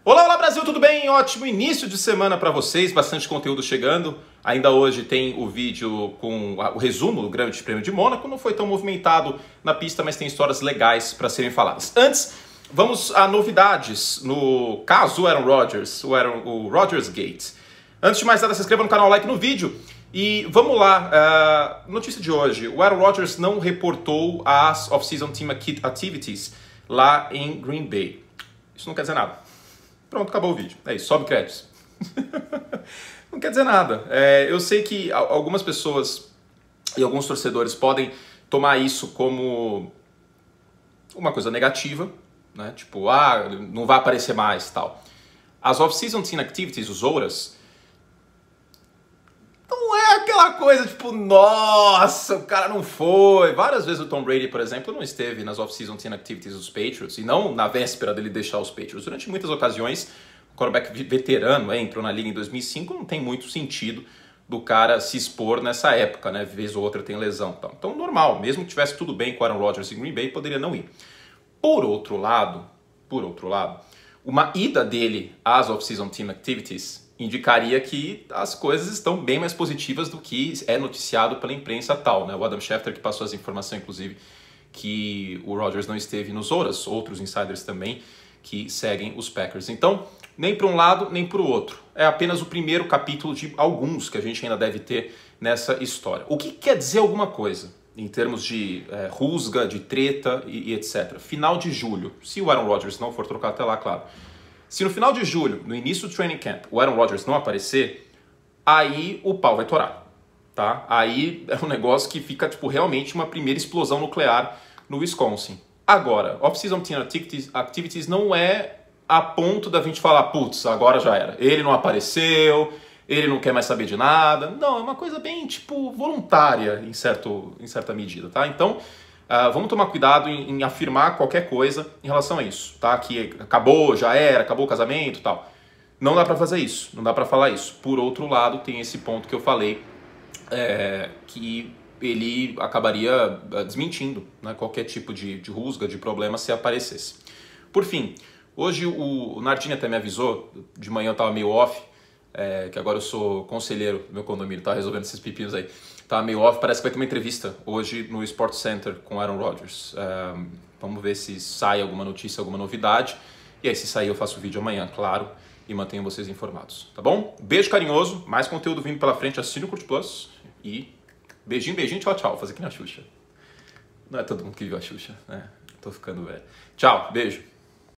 Olá, olá Brasil, tudo bem? Ótimo início de semana para vocês, bastante conteúdo chegando. Ainda hoje tem o vídeo com o resumo do Grande Prêmio de Mônaco. Não foi tão movimentado na pista, mas tem histórias legais para serem faladas. Antes, vamos a novidades no caso Aaron Rodgers, o Rodgers Gate. Antes de mais nada, se inscreva no canal, like no vídeo. E vamos lá, notícia de hoje. O Aaron Rodgers não reportou as off-season team activities lá em Green Bay. Isso não quer dizer nada. Pronto, acabou o vídeo. É isso, sobe créditos. Não quer dizer nada. Eu sei que algumas pessoas e alguns torcedores podem tomar isso como uma coisa negativa, né? Tipo, não vai aparecer mais, tal. As off-season team activities, os OURAs, não é aquela coisa tipo, nossa, o cara não foi. Várias vezes o Tom Brady, por exemplo, não esteve nas off-season team activities dos Patriots, e não na véspera dele deixar os Patriots. Durante muitas ocasiões, o quarterback veterano entrou na liga em 2005, não tem muito sentido do cara se expor nessa época, né? Vez ou outra tem lesão. Então, normal, mesmo que tivesse tudo bem com o Aaron Rodgers em Green Bay, poderia não ir. Por outro lado, uma ida dele às off-season team activities indicaria que as coisas estão bem mais positivas do que é noticiado pela imprensa tal, né? O Adam Schefter que passou essa informação, inclusive, que o Rodgers não esteve nos OURAs, outros insiders também que seguem os Packers. Então, nem para um lado, nem para o outro. É apenas o primeiro capítulo de alguns que a gente ainda deve ter nessa história. O que quer dizer alguma coisa em termos de rusga, de treta e etc. Final de julho, se o Aaron Rodgers não for trocado até lá, claro. Se no final de julho, no início do training camp, o Aaron Rodgers não aparecer, aí o pau vai torar, tá? Aí é um negócio que fica, tipo, realmente uma primeira explosão nuclear no Wisconsin. Agora, off-season team activities não é a ponto da gente falar, putz, agora já era. Ele não apareceu, ele não quer mais saber de nada. Não, é uma coisa bem, tipo, voluntária em certa medida, tá? Então, vamos tomar cuidado em afirmar qualquer coisa em relação a isso, tá? Que acabou, já era, acabou o casamento e tal. Não dá pra fazer isso, não dá pra falar isso. Por outro lado, tem esse ponto que eu falei, que ele acabaria desmentindo, né, qualquer tipo de rusga, de problema se aparecesse. Por fim, hoje o Nardini até me avisou, de manhã eu tava meio off, que agora eu sou conselheiro do meu condomínio, tá resolvendo esses pepinos aí. Tá meio off, parece que vai ter uma entrevista hoje no Sports Center com Aaron Rodgers. Vamos ver se sai alguma notícia, alguma novidade. E aí, se sair, eu faço o vídeo amanhã, claro, e mantenho vocês informados, tá bom? Beijo carinhoso, mais conteúdo vindo pela frente, assine o Curte Plus e beijinho, beijinho, tchau, tchau. Vou fazer aqui na Xuxa. Não é todo mundo que viu a Xuxa, né? Tô ficando velho. Tchau, beijo.